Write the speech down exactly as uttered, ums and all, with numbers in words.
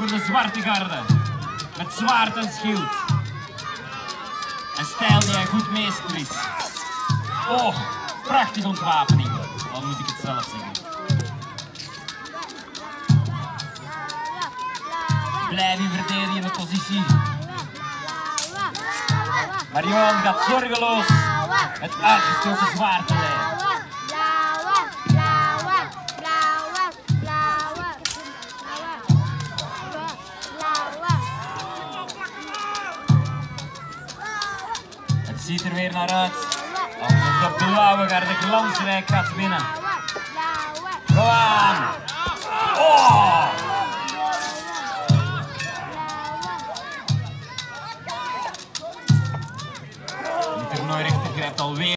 voor de zwarte garde. Met zwaard en schild. Een stijl die een goed meester is. Oh, prachtige ontwapening. Al moet ik het zelf zeggen. Blijf in verdedigende positie. Marion gaat zorgeloos het uitgestoken zwaard te leiden. Het ziet er weer naar uit alsof de blauwe garde glansrijk gaat winnen. Go aan! Oh! De toernooirechter grijpt alweer.